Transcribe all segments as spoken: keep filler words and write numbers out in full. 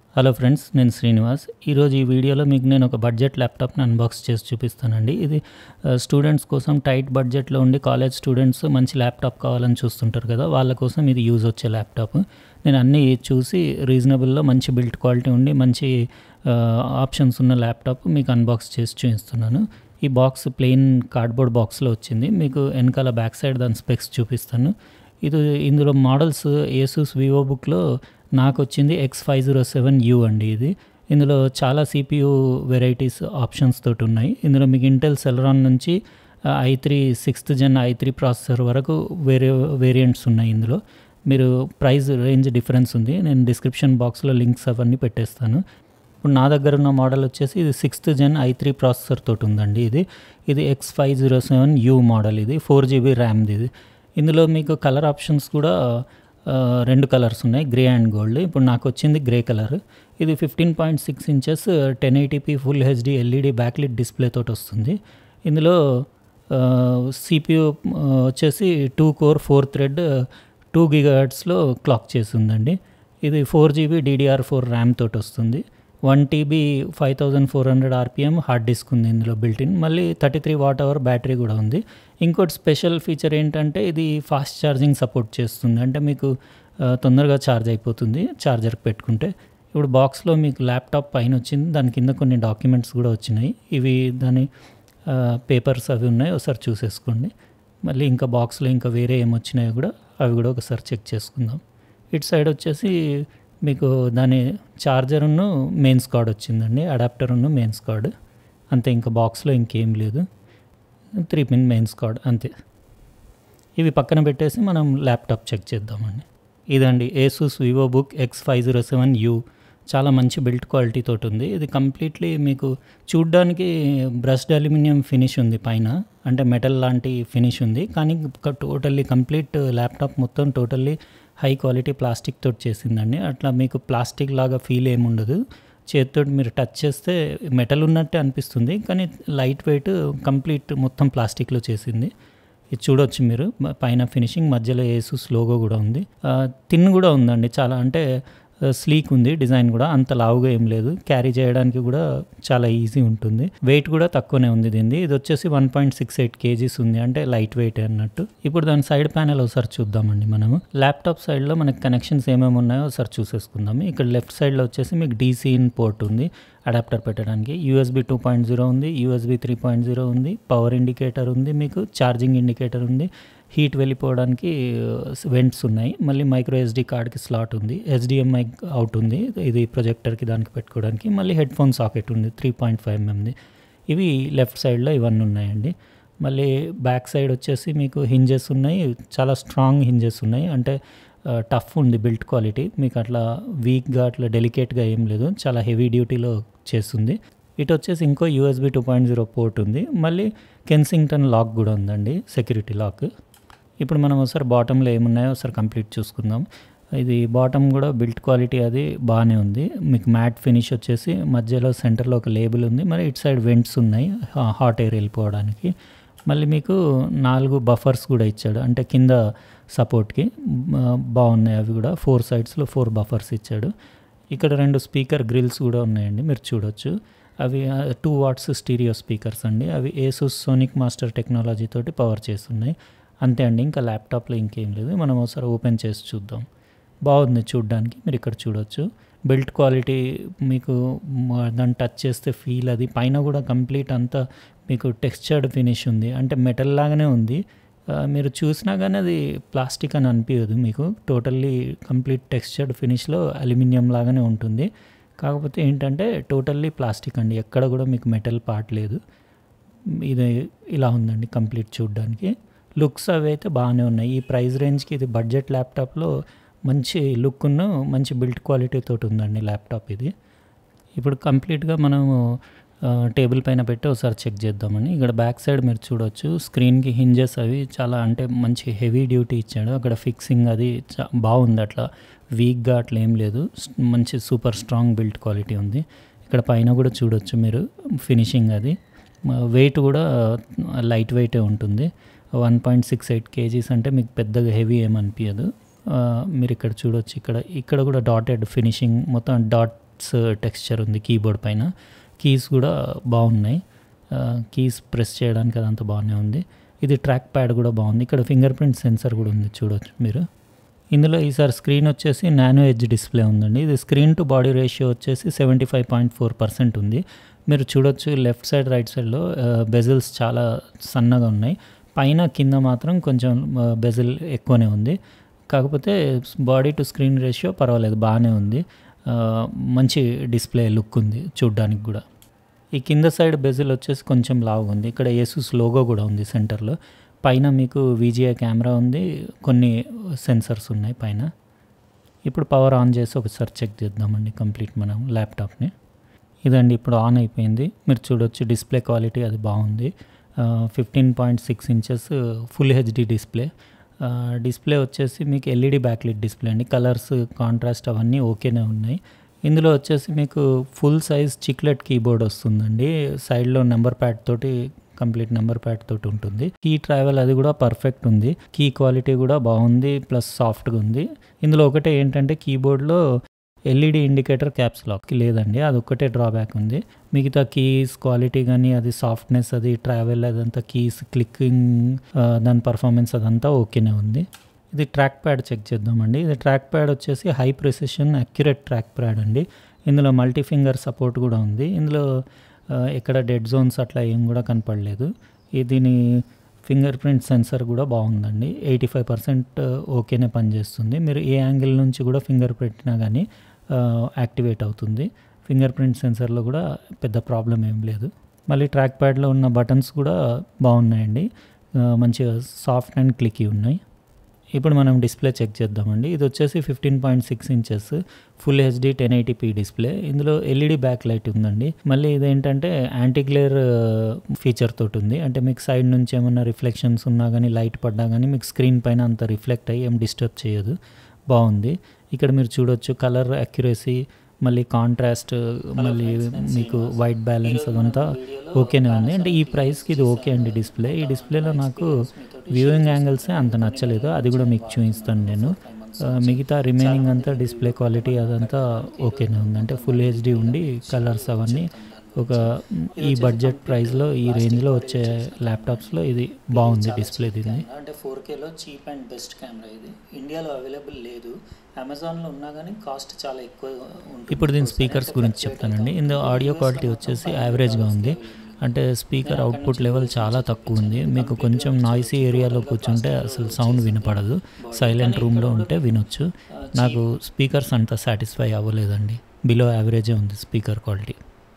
Hello friends, నేను శ్రీనివాస్. ఈరోజు ఈ వీడియోలో మీకు నేను ఒక బడ్జెట్ ల్యాప్టాప్ని అన్బాక్స్ చేసి చూపిస్తానండి. ఇది స్టూడెంట్స్ కోసం, టైట్ బడ్జెట్లో ఉండి కాలేజ్ స్టూడెంట్స్ మంచి ల్యాప్టాప్ కావాలని చూస్తుంటారు కదా, వాళ్ళ కోసం ఇది యూజ్ వచ్చే ల్యాప్టాప్. నేను అన్నీ చూసి రీజనబుల్లో మంచి బిల్డ్ క్వాలిటీ ఉండి మంచి ఆప్షన్స్ ఉన్న ల్యాప్టాప్ మీకు అన్బాక్స్ చేసి చూపిస్తున్నాను. ఈ బాక్స్ ప్లెయిన్ కార్డ్బోర్డ్ బాక్స్లో వచ్చింది. మీకు వెనకాల బ్యాక్ సైడ్ దాని స్పెక్స్ చూపిస్తాను. ఇది ఇందులో మోడల్స్ ఏసూస్ వివో బుక్లో నాకు వచ్చింది X five zero seven U అండి. ఇది ఇందులో చాలా సిపియూ వెరైటీస్ ఆప్షన్స్ తోటి ఉన్నాయి. ఇందులో మీకు ఇంటెల్ సెలరాన్ నుంచి i three sixth gen i three processor వరకు వేరే వేరియంట్స్ ఉన్నాయి. ఇందులో మీరు ప్రైస్ రేంజ్ డిఫరెన్స్ ఉంది. నేను డిస్క్రిప్షన్ బాక్స్లో లింక్స్ అవన్నీ పెట్టేస్తాను. ఇప్పుడు నా దగ్గర ఉన్న మోడల్ వచ్చేసి ఇది sixth gen i three processor తోటి ఉందండి. ఇది ఇది X five zero seven U model. ఇది ఫోర్ జీబీ ర్యామ్ది. ఇది ఇందులో మీకు కలర్ ఆప్షన్స్ కూడా రెండు కలర్స్ ఉన్నాయి, గ్రే అండ్ గోల్డ్. ఇప్పుడు నాకు వచ్చింది గ్రే కలర్. ఇది fifteen point six inches ten eighty P full HD LED backlit display తోటి వస్తుంది. ఇందులో సిపియూ వచ్చేసి two core four thread two గిగాహెర్ట్స్లో క్లాక్ చేసి ఉందండి. ఇది four GB DDR four RAM తోటి వస్తుంది. One TB five thousand four hundred RPM hard disk ఉంది ఇందులో బిల్టిన్. మళ్ళీ thirty three watt hour battery కూడా ఉంది. ఇంకోటి స్పెషల్ ఫీచర్ ఏంటంటే ఇది ఫాస్ట్ ఛార్జింగ్ సపోర్ట్ చేస్తుంది. అంటే మీకు తొందరగా ఛార్జ్ అయిపోతుంది ఛార్జర్కి పెట్టుకుంటే. ఇప్పుడు బాక్స్లో మీకు ల్యాప్టాప్ పైన వచ్చింది, దాని కింద కొన్ని డాక్యుమెంట్స్ కూడా వచ్చినాయి. ఇవి దాని పేపర్స్ అవి ఉన్నాయి, ఒకసారి చూసేసుకోండి. మళ్ళీ ఇంకా బాక్స్లో ఇంకా వేరే ఏమొచ్చినాయో కూడా అవి కూడా ఒకసారి చెక్ చేసుకుందాం. ఇటు సైడ్ వచ్చేసి మీకు దాని ఛార్జర్ను మెయిన్స్ కార్డ్ వచ్చిందండి, అడాప్టర్ను మెయిన్స్ కార్డ్ అంతే. ఇంకా బాక్స్లో ఇంకేం లేదు, త్రీ పిన్ మెయిన్స్ కార్డ్ అంతే. ఇవి పక్కన పెట్టేసి మనం ల్యాప్టాప్ చెక్ చేద్దామండి. ఇదండి Asus Vivo book X five zero seven U. చాలా మంచి బిల్డ్ క్వాలిటీ తోటి ఉంది. ఇది కంప్లీట్లీ మీకు చూడ్డానికి బ్రష్డ్ అల్యూమినియం ఫినిష్ ఉంది పైన, అంటే మెటల్ లాంటి ఫినిష్ ఉంది. కానీ టోటల్లీ కంప్లీట్ ల్యాప్టాప్ మొత్తం టోటల్లీ హై క్వాలిటీ ప్లాస్టిక్ తోటి చేసిందండి. అట్లా మీకు ప్లాస్టిక్ లాగా ఫీల్ ఏముండదు. చేతితో మీరు టచ్ చేస్తే మెటల్ ఉన్నట్టే అనిపిస్తుంది, కానీ లైట్ వెయిట్ కంప్లీట్ మొత్తం ప్లాస్టిక్లో చేసింది. ఇది చూడవచ్చు మీరు, పైన ఫినిషింగ్, మధ్యలో ఏసూస్ లోగో కూడా ఉంది. థిన్ కూడా ఉందండి చాలా, అంటే స్లీక్ ఉంది డిజైన్ కూడా, అంత లావుగా ఏం లేదు. క్యారీ చేయడానికి కూడా చాలా ఈజీ ఉంటుంది. వెయిట్ కూడా తక్కువనే ఉంది దీనిది. ఇది వచ్చేసి one point six eight KGs ఉంది, అంటే లైట్ వెయిట్ అన్నట్టు. ఇప్పుడు దాని సైడ్ ప్యానెల్ ఒకసారి చూద్దామండి మనము. ల్యాప్టాప్ సైడ్లో మనకి కనెక్షన్స్ ఏమేమి ఉన్నాయో ఒకసారి చూసేసుకుందాము. ఇక్కడ లెఫ్ట్ సైడ్లో వచ్చేసి మీకు డీసీ ఇన్ పోర్ట్ ఉంది అడాప్టర్ పెట్టడానికి. యూఎస్బీ టూ పాయింట్ జీరో ఉంది, యూఎస్బీ త్రీ పాయింట్ జీరో ఉంది, పవర్ ఇండికేటర్ ఉంది, మీకు ఛార్జింగ్ ఇండికేటర్ ఉంది, హీట్ వెళ్ళిపోవడానికి వెంట్స్ ఉన్నాయి. మళ్ళీ మైక్రో ఎస్డి కార్డ్కి స్లాట్ ఉంది, హెచ్డిఎంఐ అవుట్ ఉంది, ఇది ప్రొజెక్టర్కి దానికి పెట్టుకోవడానికి. మళ్ళీ హెడ్ ఫోన్ సాకెట్ ఉంది త్రీ పాయింట్ ఫైవ్ ఎంఎంది. ఇవి లెఫ్ట్ సైడ్లో ఇవన్నీ ఉన్నాయండి. మళ్ళీ బ్యాక్ సైడ్ వచ్చేసి మీకు హింజెస్ ఉన్నాయి, చాలా స్ట్రాంగ్ హింజెస్ ఉన్నాయి, అంటే టఫ్ ఉంది బిల్డ్ క్వాలిటీ. మీకు అట్లా వీక్గా అట్లా డెలికేట్గా ఏం లేదు, చాలా హెవీ డ్యూటీలో చేస్తుంది. ఇటు వచ్చేసి ఇంకో USB two point zero port ఉంది. మళ్ళీ కెన్సింగ్టన్ లాక్ కూడా ఉందండి, సెక్యూరిటీ లాక్. ఇప్పుడు మనం ఒకసారి బాటంలో ఏమున్నాయో ఒకసారి కంప్లీట్ చూసుకుందాం. ఇది బాటమ్ కూడా బిల్డ్ క్వాలిటీ అది బాగానే ఉంది. మీకు మ్యాట్ ఫినిష్ వచ్చేసి మధ్యలో సెంటర్లో ఒక లేబుల్ ఉంది. మరి ఇటు సైడ్ వెంట్స్ ఉన్నాయి హాట్ ఎయిర్ వెళ్ళిపోవడానికి. మళ్ళీ మీకు నాలుగు బఫర్స్ కూడా ఇచ్చాడు, అంటే కింద సపోర్ట్కి బాగున్నాయి అవి కూడా. ఫోర్ సైడ్స్లో ఫోర్ బఫర్స్ ఇచ్చాడు. ఇక్కడ రెండు స్పీకర్ గ్రిల్స్ కూడా ఉన్నాయండి, మీరు చూడొచ్చు. అవి టూ వాట్స్ స్టీరియో స్పీకర్స్ అండి. అవి ఏసూస్ సోనిక్ మాస్టర్ టెక్నాలజీ తోటి పవర్ చేస్తున్నాయి. అంతే అండి, ఇంకా ల్యాప్టాప్లో ఇంకేం లేదు. మనం ఒకసారి ఓపెన్ చేసి చూద్దాం. బాగుంది చూడ్డానికి, మీరు ఇక్కడ చూడొచ్చు. బిల్డ్ క్వాలిటీ మీకు దాన్ని టచ్ చేస్తే ఫీల్, అది పైన కూడా కంప్లీట్ అంతా మీకు టెక్స్చర్డ్ ఫినిష్ ఉంది, అంటే మెటల్ లాగానే ఉంది. మీరు చూసినా కానీ అది ప్లాస్టిక్ అని అనిపించదు మీకు. టోటల్లీ కంప్లీట్ టెక్స్చర్డ్ ఫినిష్లో అల్యూమినియం లాగానే ఉంటుంది. కాకపోతే ఏంటంటే టోటల్లీ ప్లాస్టిక్ అండి, ఎక్కడ కూడా మీకు మెటల్ పార్ట్ లేదు. ఇది ఇలా ఉందండి కంప్లీట్ చూడ్డానికి. లుక్స్ అవి అయితే బాగానే ఉన్నాయి. ఈ ప్రైస్ రేంజ్కి ఇది బడ్జెట్ ల్యాప్టాప్లో మంచి లుక్ను మంచి బిల్డ్ క్వాలిటీ తోటి ఉందండి ల్యాప్టాప్ ఇది. ఇప్పుడు కంప్లీట్గా మనము టేబుల్ పైన పెట్టి ఒకసారి చెక్ చేద్దామని. ఇక్కడ బ్యాక్ సైడ్ మీరు చూడొచ్చు, స్క్రీన్కి హింజెస్ అవి చాలా, అంటే మంచి హెవీ డ్యూటీ ఇచ్చాడు. అక్కడ ఫిక్సింగ్ అది బాగుంది, అట్లా వీక్గా అట్లా ఏం లేదు, మంచి సూపర్ స్ట్రాంగ్ బిల్డ్ క్వాలిటీ ఉంది. ఇక్కడ పైన కూడా చూడొచ్చు మీరు ఫినిషింగ్ అది. వెయిట్ కూడా లైట్ వెయిటే ఉంటుంది. One point six eight KGs అంటే మీకు పెద్దగా హెవీ ఏమనిపించదు. మీరు ఇక్కడ చూడొచ్చు, ఇక్కడ ఇక్కడ కూడా డాటెడ్ ఫినిషింగ్, మొత్తం డాట్ నట్స్ టెక్స్చర్ ఉంది కీబోర్డ్ పైన. కీస్ కూడా బాగున్నాయి, కీస్ ప్రెస్ చేయడానికి అదంతా బాగానే ఉంది. ఇది ట్రాక్ ప్యాడ్ కూడా బాగుంది. ఇక్కడ ఫింగర్ ప్రింట్ సెన్సర్ కూడా ఉంది, చూడవచ్చు మీరు. ఇందులో ఈసారి స్క్రీన్ వచ్చేసి నానో ఎడ్జ్ డిస్ప్లే ఉందండి. ఇది స్క్రీన్ టు బాడీ రేషియో వచ్చేసి seventy five point four percent ఉంది. మీరు చూడొచ్చు లెఫ్ట్ సైడ్ రైట్ సైడ్లో బెజిల్స్ చాలా సన్నగా ఉన్నాయి. పైన కింద మాత్రం కొంచెం బెజిల్ ఎక్కువనే ఉంది. కాకపోతే బాడీ టు స్క్రీన్ రేషియో పర్వాలేదు, బాగానే ఉంది. మంచి డిస్ప్లే లుక్ ఉంది చూడ్డానికి కూడా. ఈ కింద సైడ్ బెజిల్ వచ్చేసి కొంచెం లావుగా ఉంది. ఇక్కడ ఏసూస్ లోగో కూడా ఉంది సెంటర్లో. పైన మీకు విజిఏ కెమెరా ఉంది, కొన్ని సెన్సర్స్ ఉన్నాయి పైన. ఇప్పుడు పవర్ ఆన్ చేసి ఒకసారి చెక్ చేద్దామండి కంప్లీట్ మనం ల్యాప్టాప్ని. ఇదండి ఇప్పుడు ఆన్ అయిపోయింది. మీరు చూడొచ్చు డిస్ప్లే క్వాలిటీ అది బాగుంది. Fifteen point six inches full HD display. Display వచ్చేసి మీకు ఎల్ఈడి బ్యాక్లైట్ డిస్ప్లే అండి. కలర్స్ కాంట్రాస్ట్ అవన్నీ ఓకేనే ఉన్నాయి. ఇందులో వచ్చేసి మీకు ఫుల్ సైజ్ చిక్లెట్ కీబోర్డ్ వస్తుందండి. సైడ్లో నెంబర్ ప్యాడ్ తోటి, కంప్లీట్ నెంబర్ ప్యాడ్ తోటి ఉంటుంది. కీ ట్రావెల్ అది కూడా పర్ఫెక్ట్ ఉంది. కీ క్వాలిటీ కూడా బాగుంది, ప్లస్ సాఫ్ట్గా ఉంది. ఇందులో ఒకటే ఏంటంటే కీబోర్డ్లో ఎల్ఈడి ఇండికేటర్ క్యాప్స్ లాక్కి లేదండి, అది ఒక్కటే డ్రాబ్యాక్ ఉంది. మిగతా కీస్ క్వాలిటీ కానీ అది సాఫ్ట్నెస్, అది ట్రావెల్ అదంతా, కీస్ క్లిక్కింగ్ దాని పర్ఫార్మెన్స్ అదంతా ఓకేనే ఉంది. ఇది ట్రాక్ ప్యాడ్ చెక్ చేద్దామండి. ఇది ట్రాక్ ప్యాడ్ వచ్చేసి high precision accurate track pad అండి. ఇందులో మల్టీ ఫింగర్ సపోర్ట్ కూడా ఉంది. ఇందులో ఎక్కడ డెడ్ జోన్స్ అట్లా ఏం కూడా కనపడలేదు. దీని ఫింగర్ ప్రింట్ సెన్సర్ కూడా బాగుందండి. ఎయిటీ ఫైవ్ పర్సెంట్ ఓకేనే పనిచేస్తుంది. మీరు ఏ యాంగిల్ నుంచి కూడా ఫింగర్ పెట్టినా కానీ యాక్టివేట్ అవుతుంది. ఫింగర్ ప్రింట్ సెన్సర్లో కూడా పెద్ద ప్రాబ్లం ఏం లేదు. మళ్ళీ ట్రాక్ ప్యాడ్లో ఉన్న బటన్స్ కూడా బాగున్నాయండి, మంచిగా సాఫ్ట్ అండ్ క్లిక్కీ ఉన్నాయి. ఇప్పుడు మనం డిస్ప్లే చెక్ చేద్దామండి. ఇది వచ్చేసి fifteen point six inches full HD ten eighty P display. ఇందులో ఎల్ఈడి బ్యాక్ లైట్ ఉందండి. మళ్ళీ ఇదేంటంటే యాంటీ గ్లేర్ ఫీచర్ తోటి ఉంది. అంటే మీకు సైడ్ నుంచి ఏమన్నా రిఫ్లెక్షన్స్ ఉన్నా కానీ, లైట్ పడ్డా కానీ మీకు స్క్రీన్ పైన అంత రిఫ్లెక్ట్ అయ్యి ఏం డిస్టర్బ్ చేయదు, బాగుంది. ఇక్కడ మీరు చూడొచ్చు కలర్ అక్యురసీ, మళ్ళీ కాంట్రాస్ట్, మళ్ళీ మీకు వైట్ బ్యాలెన్స్ అదంతా ఓకేనే ఉంది. అంటే ఈ ప్రైస్కి ఇది ఓకే అండి డిస్ప్లే. ఈ డిస్ప్లేలో నాకు వ్యూయింగ్ యాంగిల్సే అంత నచ్చలేదు, అది కూడా మీకు చూపిస్తాను నేను. మిగతా రిమైనింగ్ అంతా డిస్ప్లే క్వాలిటీ అదంతా ఓకేనే ఉంది. అంటే ఫుల్ హెచ్డి ఉండి కలర్స్ అవన్నీ ఒక ఈ బడ్జెట్ ప్రైస్లో ఈ రేంజ్లో వచ్చే ల్యాప్టాప్స్లో ఇది బాగుంది డిస్ప్లే. దీన్ని అంటే ఫోర్ కేలో చీప్ అండ్ బెస్ట్ కెమెరా. ఇది ఇండియాలో అవైలబుల్ లేదు, అమెజాన్లో ఉన్నా కానీ కాస్ట్ చాలా ఎక్కువ ఉంటుంది. ఇప్పుడు దీని స్పీకర్స్ గురించి చెప్తానండి. ఇందులో ఆడియో క్వాలిటీ వచ్చేసి యావరేజ్గా ఉంది. అంటే స్పీకర్ అవుట్పుట్ లెవెల్ చాలా తక్కువ ఉంది. మీకు కొంచెం నాయిసీ ఏరియాలో కూర్చుంటే అసలు సౌండ్ వినపడదు, సైలెంట్ రూమ్లో ఉంటే వినొచ్చు. నాకు స్పీకర్స్ అంత సాటిస్ఫై అవ్వలేదండి, బిలో యావరేజే ఉంది స్పీకర్ క్వాలిటీ.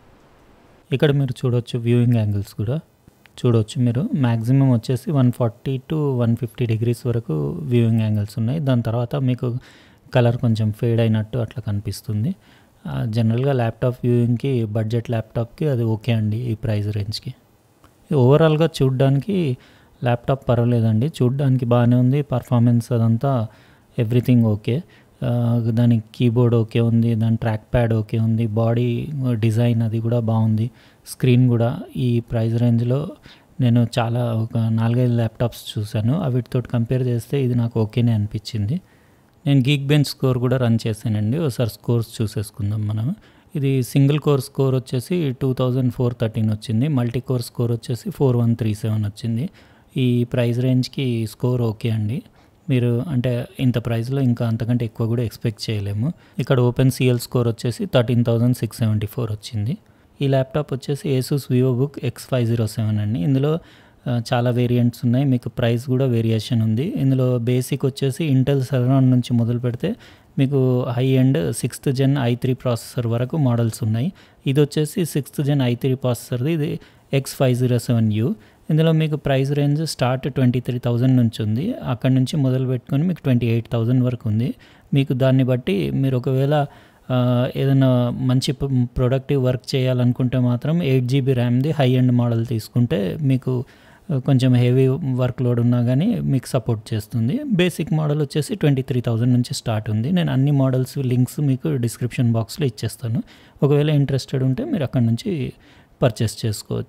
ఇక్కడ మీరు చూడొచ్చు వ్యూయింగ్ యాంగిల్స్ కూడా చూడవచ్చు. మీరు మ్యాక్సిమం వచ్చేసి one forty to one fifty degrees వరకు వ్యూయింగ్ యాంగిల్స్ ఉన్నాయి. దాని తర్వాత మీకు కలర్ కొంచెం ఫేడ్ అయినట్టు అట్లా కనిపిస్తుంది. జనరల్గా ల్యాప్టాప్ వ్యూయింగ్కి, బడ్జెట్ ల్యాప్టాప్కి అది ఓకే అండి ఈ ప్రైస్ రేంజ్కి. ఓవరాల్గా చూడ్డానికి ల్యాప్టాప్ పర్వాలేదండి, చూడ్డానికి బాగానే ఉంది. పర్ఫార్మెన్స్ అదంతా ఎవ్రీథింగ్ ఓకే. దాని కీబోర్డ్ ఓకే ఉంది, దాని ట్రాక్ ప్యాడ్ ఓకే ఉంది, బాడీ డిజైన్ అది కూడా బాగుంది. స్క్రీన్ కూడా ఈ ప్రైస్ రేంజ్లో నేను చాలా ఒక నాలుగైదు ల్యాప్టాప్స్ చూశాను, వీటితో కంపేర్ చేస్తే ఇది నాకు ఓకేనే అనిపించింది. నేను గీక్ బెంచ్ స్కోర్ కూడా రన్ చేశానండి, ఒకసారి స్కోర్స్ చూసేసుకుందాం మనం. ఇది సింగిల్ కోర్ స్కోర్ వచ్చేసి టూ థౌజండ్ ఫోర్ థర్టీన్ వచ్చింది, మల్టీ కోర్ స్కోర్ వచ్చేసి ఫోర్ వన్ త్రీ సెవెన్ వచ్చింది. ఈ ప్రైస్ రేంజ్కి స్కోర్ ఓకే అండి. మీరు అంటే ఇంత ప్రైస్లో ఇంకా అంతకంటే ఎక్కువ కూడా ఎక్స్పెక్ట్ చేయలేము. ఇక్కడ ఓపెన్ సిఎల్ స్కోర్ వచ్చేసి thirteen thousand six seventy four వచ్చింది. ఈ ల్యాప్టాప్ వచ్చేసి Asus Vivo book X five zero seven అండి. ఇందులో చాలా వేరియంట్స్ ఉన్నాయి, మీకు ప్రైస్ కూడా వేరియేషన్ ఉంది. ఇందులో బేసిక్ వచ్చేసి ఇంటెల్ సెలరాన్ నుంచి మొదలు పెడితే మీకు high end sixth gen i three processor వరకు మోడల్స్ ఉన్నాయి. ఇది వచ్చేసి సిక్స్త్ జెన్ ఐ త్రీ ప్రాసెసర్ది, ఇది X five zero seven U. ఇందులో మీకు price range start twenty three thousand నుంచి ఉంది, అక్కడ నుంచి మొదలు పెట్టుకొని మీకు ట్వంటీ ఎయిట్ థౌజండ్ వరకు ఉంది. మీకు దాన్ని బట్టి మీరు ఒకవేళ ఏదైనా మంచి ప్రొడక్టివ్ వర్క్ చేయాలనుకుంటే మాత్రం ఎయిట్ జీబీ ర్యామ్ది హై ఎండ్ మోడల్ తీసుకుంటే మీకు కొంచెం హెవీ వర్క్ లోడ్ ఉన్నా కానీ మీకు సపోర్ట్ చేస్తుంది. బేసిక్ మోడల్ వచ్చేసి ట్వంటీ త్రీ థౌజండ్ నుంచి స్టార్ట్ ఉంది. నేను అన్ని మోడల్స్ లింక్స్ మీకు డిస్క్రిప్షన్ బాక్స్లో ఇచ్చేస్తాను, ఒకవేళ ఇంట్రెస్టెడ్ ఉంటే మీరు అక్కడ నుంచి పర్చేస్ చేసుకోవచ్చు.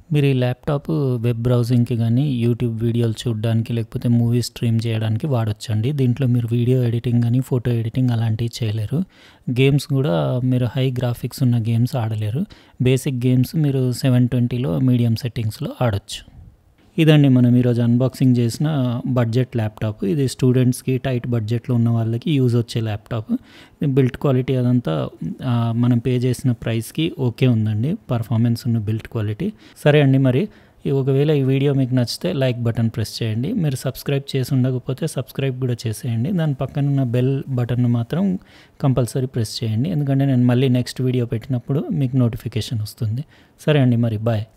మీరు ఈ ల్యాప్టాప్ వెబ్ బ్రౌజింగ్కి కానీ యూట్యూబ్ వీడియోలు చూడడానికి లేకపోతే మూవీ స్ట్రీమ్ చేయడానికి వాడొచ్చండి. దీంట్లో మీరు వీడియో ఎడిటింగ్ కానీ ఫోటో ఎడిటింగ్ అలాంటివి చేయలేరు. గేమ్స్ కూడా మీరు హై గ్రాఫిక్స్ ఉన్న గేమ్స్ ఆడలేరు. బేసిక్ గేమ్స్ మీరు సెవెన్ ట్వంటీలో మీడియం సెట్టింగ్స్లో ఆడొచ్చు. ఇదండి మనం ఈరోజు అన్బాక్సింగ్ చేసిన బడ్జెట్ ల్యాప్టాప్. ఇది స్టూడెంట్స్కి టైట్ బడ్జెట్లో ఉన్న వాళ్ళకి యూజ్ వచ్చే ల్యాప్టాప్. బిల్ట్ క్వాలిటీ అదంతా మనం పే చేసిన ప్రైస్కి ఓకే ఉందండి. పర్ఫార్మెన్స్ ఉన్న బిల్ట్ క్వాలిటీ. సరే అండి, మరి ఒకవేళ ఈ వీడియో మీకు నచ్చితే లైక్ బటన్ ప్రెస్ చేయండి. మీరు సబ్స్క్రైబ్ చేసి ఉండకపోతే సబ్స్క్రైబ్ కూడా చేసేయండి. దాని పక్కన ఉన్న బెల్ బటన్ మాత్రం కంపల్సరీ ప్రెస్ చేయండి, ఎందుకంటే నేను మళ్ళీ నెక్స్ట్ వీడియో పెట్టినప్పుడు మీకు నోటిఫికేషన్ వస్తుంది. సరే అండి, మరి బాయ్.